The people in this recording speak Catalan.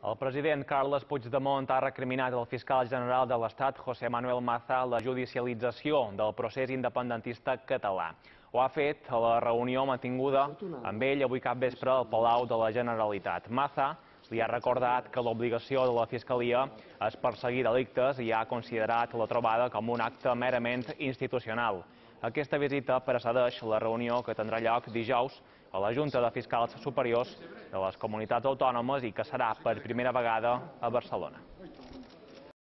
El president Carles Puigdemont ha recriminat al fiscal general de l'Estat, José Manuel Maza, la judicialització del procés independentista català. Ho ha fet a la reunió mantinguda amb ell avui capvespre al Palau de la Generalitat. Maza li ha recordat que l'obligació de la Fiscalia és perseguir delictes i ha considerat la trobada com un acte merament institucional. Aquesta visita precedeix la reunió que tindrà lloc dijous a la Junta de Fiscals Superiors de les Comunitats Autònomes i que serà per primera vegada a Barcelona.